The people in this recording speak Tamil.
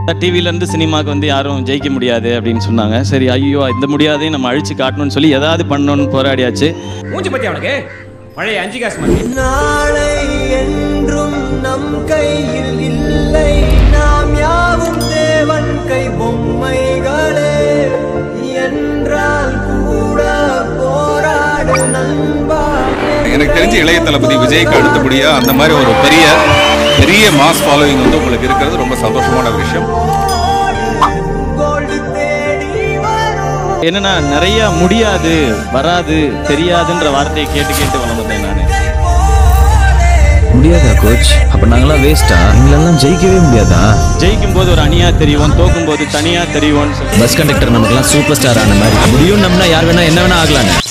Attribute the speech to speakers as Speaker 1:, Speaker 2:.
Speaker 1: டிவிலேருந்து சினிமாவுக்கு வந்து யாரும் ஜெயிக்க முடியாது அப்படின்னு சொன்னாங்க. சரி ஐயோ இந்த முடியாதையும் நம்ம அழிச்சு காட்டணும்னு சொல்லி ஏதாவது பண்ணணும்னு போராடியாச்சு.
Speaker 2: மூஞ்சி பத்தி அவனுக்கு பழைய 5 காசு மாதிரி.
Speaker 3: நாளை என்றும் நம் கையில் இல்லை, நாம் யாவும் தேவன் கை பொம்மைகளே என்றால் கூட போராடு நண்பா.
Speaker 4: எனக்கு தெரிஞ்சு இளைய தளபதி விஜய்க்கு அடுத்தபடியா அந்த மாதிரி ஒரு பெரிய மாஸ் ஃபாலோவிங் வந்து உங்களுக்கு இருக்கிறது ரொம்ப சந்தோஷமான விஷயம்.
Speaker 1: என்னன்னா நிறைய முடியாது வராது தெரியாதுன்ற வார்த்தையை கேட்டு கேட்டு வளர்ந்துட்டேன் நான்.
Speaker 5: முடியாதா கோச்? அப்ப நாங்களாம் வேஸ்டா? எங்களெல்லாம் ஜெயிக்கவே முடியாதா?
Speaker 1: ஜெயிக்கும் போது ஒரு அணியா தெரியும், தோக்கும் போது தனியா தெரியும்.
Speaker 5: பஸ் கண்டக்டர் நமக்கெல்லாம் சூப்பர் ஸ்டார் ஆன மாதிரி முடியும். நம்மனா யார் வேணா என்ன வேணா ஆகலான்னு.